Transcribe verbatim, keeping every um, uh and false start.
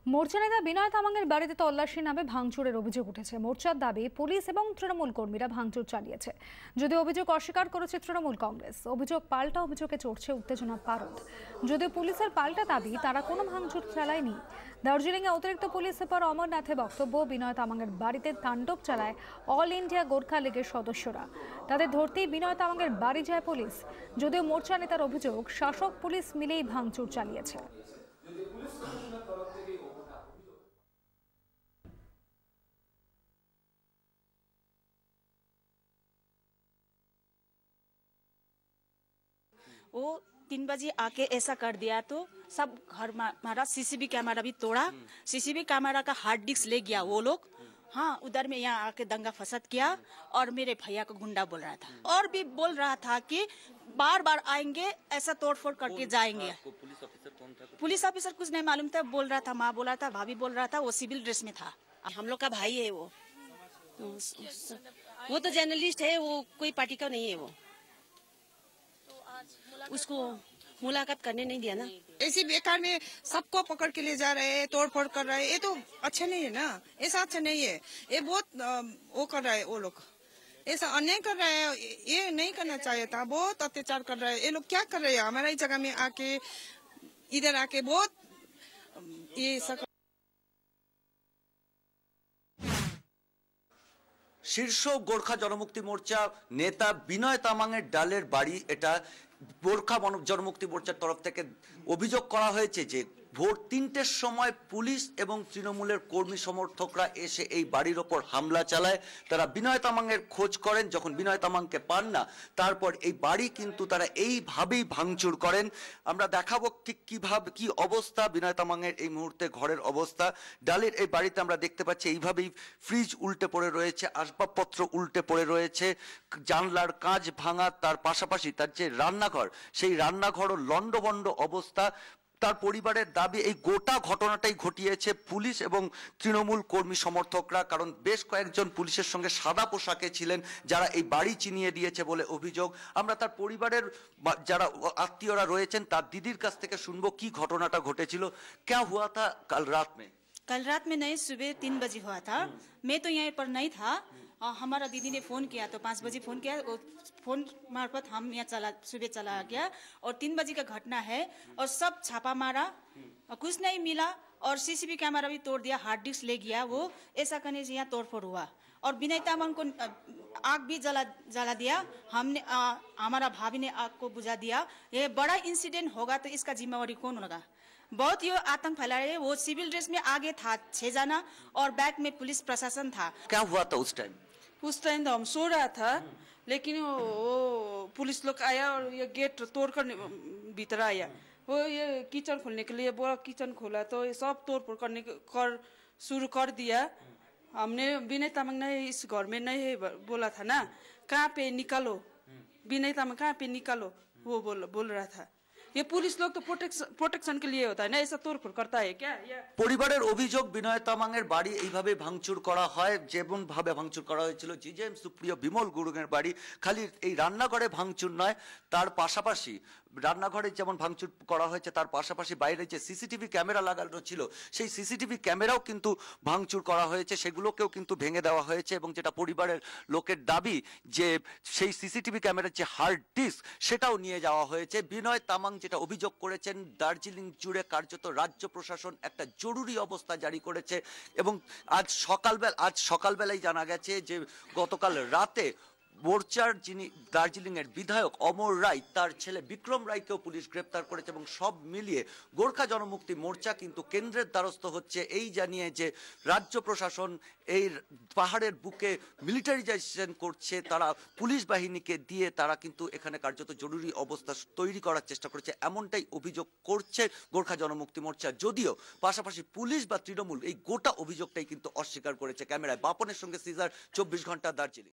মোর্চা নেতা বিনয় তামাংয়ের বাড়িতে তল্লাশি নামে ভাঙচুরের অভিযোগ উঠেছে। মোর্চার দাবি পুলিশ এবং তৃণমূল কর্মীরা ভাঙচুর চালিয়েছে। যদিও অভিযোগ অস্বীকার করেছে তৃণমূল কংগ্রেস। অভিযোগ পাল্টা অভিযোগে চড়ছে উত্তেজনা পারদ। যদিও পুলিশের পাল্টা দাবি তারা কোনো ভাঙচুর চালায়নি। দার্জিলিংয়ে অতিরিক্ত পুলিশ সুপার অমরনাথের বক্তব্য, বিনয় তামাংয়ের বাড়িতে তাণ্ডব চালায় অল ইন্ডিয়া গোর্খা লীগের সদস্যরা। তাদের ধরতেই বিনয় তামাংয়ের বাড়ি যায় পুলিশ। যদিও মোর্চা নেতার অভিযোগ শাসক পুলিশ মিলেই ভাঙচুর চালিয়েছে। वो तीन बजे आके ऐसा कर दिया तो सब घर हमारा सीसीबी कैमरा भी तोड़ा। सीसीबी कैमरा का हार्ड डिस्क ले गया वो लोग। हाँ, उधर में यहाँ आके दंगा फसाद किया और मेरे भैया को गुंडा बोल रहा था और भी बोल रहा था कि बार बार आएंगे, ऐसा तोड़फोड़ करके जाएंगे। पुलिस ऑफिसर कौन था? पुलिस ऑफिसर कुछ नहीं मालूम था, बोल रहा था, माँ बोल रहा था, भाभी बोल रहा था, वो सिविल ड्रेस में था। हम लोग का भाई है वो वो तो जर्नलिस्ट है, वो कोई पार्टी का नहीं है। वो उसको मुलाकात करने नहीं दिया ना। ऐसे बेकार में सबको पकड़ के ले जा रहे हैं, तोड़ फोड़ कर रहे हैं, ये तो अच्छा नहीं है ना। ऐसा अच्छा नहीं है। ये बहुत वो कर रहा है, वो लोग ऐसा अन्याय कर रहा है, ये नहीं करना चाहिए था। बहुत अत्याचार कर रहा है ये लोग। क्या कर रहे हैं हमारी जगह में आके, इधर आके बहुत ये सब। শীর্ষ গোর্খা জনমুক্তি মোর্চা নেতা বিনয় তামাংয়ের ডালের বাড়ি। এটা গোর্খা জনমুক্তি মোর্চার তরফ থেকে অভিযোগ করা হয়েছে যে ভোর তিনটের সময় পুলিশ এবং তৃণমূলের কর্মী সমর্থকরা এসে এই বাড়ির ওপর হামলা চালায়। তারা বিনয় তামাংয়ের খোঁজ করেন, যখন বিনয় তামাংকে পান না তারপর এই বাড়ি কিন্তু তারা এইভাবেই ভাঙচুর করেন। আমরা দেখাবো ঠিক কিভাবে কি অবস্থা বিনয় তামাংয়ের এই মুহূর্তে ঘরের অবস্থা। ডালের এই বাড়িতে আমরা দেখতে পাচ্ছি এইভাবেই ফ্রিজ উল্টে পড়ে রয়েছে, আসবাবপত্র উল্টে পড়ে রয়েছে, জানলার কাঁচ ভাঙা, তার পাশাপাশি তার যে রান্নাঘর সেই রান্নাঘরও লণ্ডভণ্ড অবস্থা। তার পরিবারের দাবি এই গোটা ঘটনাটাই ঘটিয়েছে পুলিশ এবং তৃণমূল কর্মী সমর্থকরা, কারণ বেশ কয়েকজন পুলিশের সঙ্গে সাদা পোশাকে ছিলেন যারা এই বাড়ি চিনিয়ে দিয়েছে বলে অভিযোগ। আমরা তার পরিবারের যারা আত্মীয়রা রয়েছেন তার দিদির কাছ থেকে শুনবো কি ঘটনাটা ঘটেছিল। क्या हुआ था कल रात में? कल रात में नहीं, सुबह तीन बजे हुआ था। मैं तो यहाँ पर नहीं था। आ, हमारा दीदी ने फ़ोन किया तो पाँच बजे फ़ोन किया, वो फ़ोन मार्फत हम यहाँ चला सुबह चला गया और तीन बजे का घटना है और सब छापा मारा, कुछ नहीं मिला और सीसीबी कैमरा भी तोड़ दिया, हार्ड डिस्क ले गया वो। ऐसा करने से यहाँ तोड़फोड़ हुआ और विनय तामांग को आग भी जला जला दिया। हमने आ, हमारा भाभी ने आग को बुझा दिया। ये बड़ा इंसिडेंट होगा तो इसका जिम्मेवारी कौन होगा? बहुत ये आतंक फैला रहे। वो सिविल ड्रेस में आगे था छह जना और बैक में पुलिस प्रशासन था। क्या हुआ था उस टाइम? उस टाइम तो हम सो रहा था, लेकिन वो, वो पुलिस लोग आया और ये गेट तोड़ कर भीतर आया। वो ये किचन खोलने के लिए बोला, किचन खोला तो ये सब तोड़ फोड़ करने कर शुरू कर दिया। हमने विनय तामांग ने इस घर में नहीं बोला था ना, कहाँ पे निकालो, विनय तामांग कहाँ पे निकालो, वो बोल बोल रहा था। ये पुलिस लोग तो प्रोटेक्शन प्रोटेक्शन के लिए होता है ना, ऐसा तोड़फोड़ करता है क्या? পরিবারের অভিযোগ বিনয় তামাংয়ের বাড়ি এইভাবে ভাঙচুর করা হয়, যেমন ভাবে ভাঙচুর করা হয়েছিল জিজেএম সুপ্রিয় বিমল গুরুংয়ের বাড়ি। খালি এই রান্নাঘরে ভাঙচুর নয়, তার পাশাপাশি রান্নাঘরে যেমন ভাঙচুর করা হয়েছে তার পাশাপাশি বাইরে যে সিসিটিভি ক্যামেরা লাগানো ছিল সেই সিসিটিভি ক্যামেরাও কিন্তু ভাঙচুর করা হয়েছে, সেগুলোকেও কিন্তু ভেঙে দেওয়া হয়েছে। এবং যেটা পরিবারের লোকের দাবি যে সেই সিসিটিভি ক্যামেরার যে হার্ড ডিস্ক সেটাও নিয়ে যাওয়া হয়েছে। বিনয় তামাং যেটা অভিযোগ করেছেন, দার্জিলিং জুড়ে কার্যত রাজ্য প্রশাসন একটা জরুরি অবস্থা জারি করেছে এবং আজ সকালবেলা আজ সকালবেলায় জানা গেছে যে গতকাল রাতে মোর্চার যিনি দার্জিলিং এর বিধায়ক অমর রায়, তার ছেলে বিক্রম রায়কেও পুলিশ গ্রেপ্তার করেছে এবং সব মিলিয়ে গোর্খা জনমুক্তি মোর্চা কিন্তু কেন্দ্রের দ্বারস্থ হচ্ছে এই জানিয়ে যে রাজ্য প্রশাসন এই পাহাড়ের বুকে মিলিটারিজাইজেশন করছে, তারা পুলিশ বাহিনীকে দিয়ে তারা কিন্তু এখানে কার্যত জরুরি অবস্থা তৈরি করার চেষ্টা করেছে, এমনটাই অভিযোগ করছে গোর্খা জনমুক্তি মোর্চা। যদিও পাশাপাশি পুলিশ বা তৃণমূল এই গোটা অভিযোগটাই কিন্তু অস্বীকার করেছে। ক্যামেরায় বাপনের সঙ্গে সিজার, চব্বিশ ঘন্টা দার্জিলিং।